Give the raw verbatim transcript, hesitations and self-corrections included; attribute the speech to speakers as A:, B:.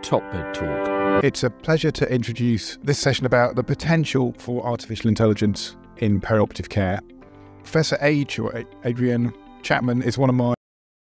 A: TopMedTalk.
B: It's a pleasure to introduce this session about the potential for artificial intelligence in perioperative care. Professor H, or Adriane Chapman, is one of my